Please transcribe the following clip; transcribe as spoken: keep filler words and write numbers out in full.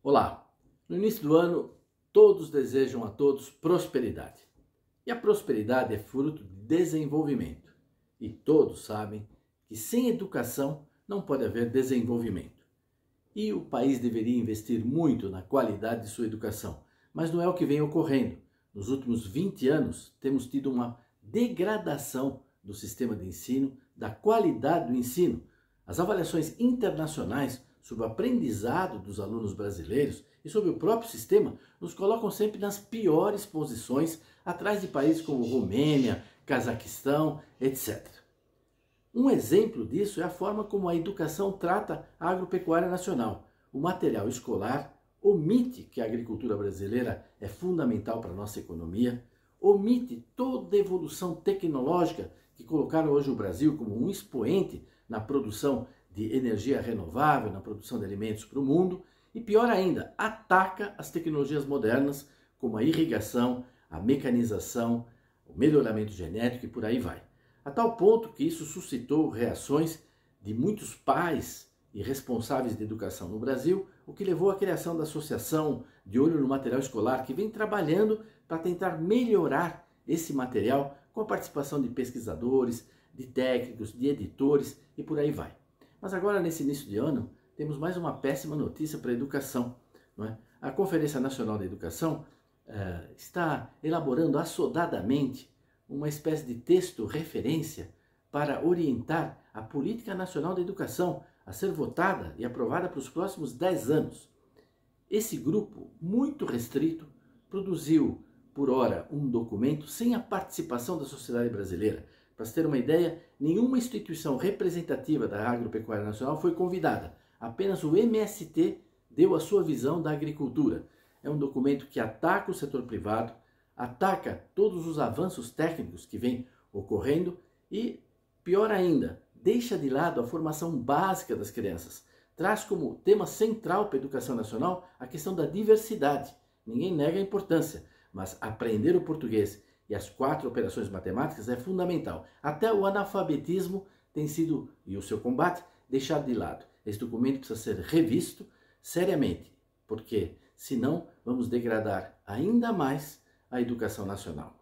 Olá! No início do ano, todos desejam a todos prosperidade. E a prosperidade é fruto de desenvolvimento. E todos sabem que sem educação não pode haver desenvolvimento. E o país deveria investir muito na qualidade de sua educação. Mas não é o que vem ocorrendo. Nos últimos vinte anos, temos tido uma degradação do sistema de ensino, da qualidade do ensino. As avaliações internacionais sobre o aprendizado dos alunos brasileiros e sobre o próprio sistema nos colocam sempre nas piores posições, atrás de países como Romênia, Cazaquistão, etcétera. Um exemplo disso é a forma como a educação trata a agropecuária nacional. O material escolar omite que a agricultura brasileira é fundamental para a nossa economia, omite toda a evolução tecnológica que colocaram hoje o Brasil como um expoente na produção de energia renovável, na produção de alimentos para o mundo, e pior ainda, ataca as tecnologias modernas como a irrigação, a mecanização, o melhoramento genético e por aí vai. A tal ponto que isso suscitou reações de muitos pais e responsáveis de educação no Brasil, o que levou à criação da Associação de Olho no Material Escolar, que vem trabalhando para tentar melhorar esse material com a participação de pesquisadores, de técnicos, de editores e por aí vai. Mas agora, nesse início de ano, temos mais uma péssima notícia para a educação. Não é? A Conferência Nacional da Educação eh, está elaborando assodadamente uma espécie de texto referência para orientar a Política Nacional da Educação a ser votada e aprovada para os próximos dez anos. Esse grupo, muito restrito, produziu, por hora, um documento sem a participação da sociedade brasileira. Para se ter uma ideia, nenhuma instituição representativa da agropecuária nacional foi convidada. Apenas o M S T deu a sua visão da agricultura. É um documento que ataca o setor privado, ataca todos os avanços técnicos que vêm ocorrendo e, pior ainda, deixa de lado a formação básica das crianças. Traz como tema central para a educação nacional a questão da diversidade. Ninguém nega a importância, mas aprender o português e as quatro operações matemáticas é fundamental. Até o analfabetismo tem sido, e o seu combate, deixado de lado. Esse documento precisa ser revisto seriamente, porque senão vamos degradar ainda mais a educação nacional.